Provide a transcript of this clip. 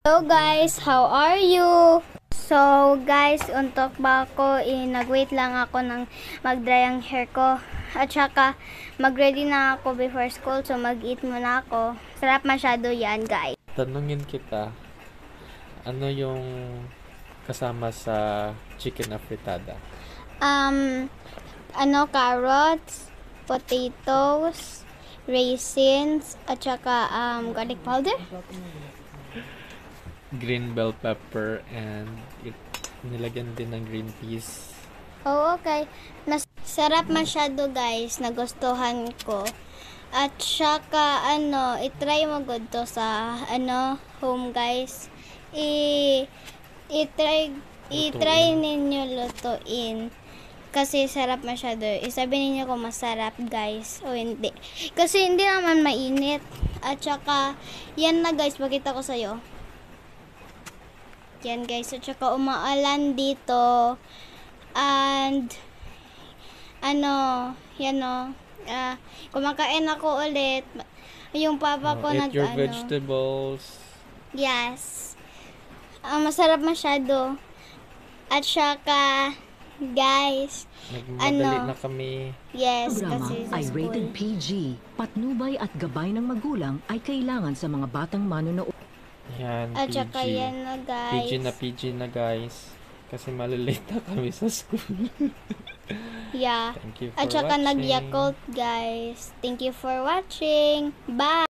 Hello guys, how are you? So guys, untok ba ako, nag-wait lang ako ng mag-dry ang hair ko. At saka, mag-ready na ako before school, so mag-eat muna ako. Sarap masyado yan guys. Tanungin kita, ano yung kasama sa chicken afritada? Carrots, potatoes, raisins, at saka garlic powder. Green bell pepper and nilagyan din ng green peas. Oh, okay. Sarap masyado guys, nagustuhan ko. At saka i-try mo good to sa home guys. I-try ninyo lutuin. Kasi sarap masyado. Isabi ninyo kung masarap guys o hindi. Kasi hindi naman mainit. At saka yan na guys, pakita ko sa'yo. Yan guys, at saka umaalan dito. And kumakain ako ulit. Yung papa ko Eat your vegetables. Yes. Masarap masyado. At saka guys, Nagmadali na kami. yes, Programa kasi sa ay school. rated PG. Patnubay at gabay ng magulang ay kailangan sa mga batang manonood. Yan, At PG. saka yan na guys. PG na guys. Kasi malilate na kami sa school. Yeah. Thank you for At saka watching. nag-Yakult guys. Thank you for watching. Bye!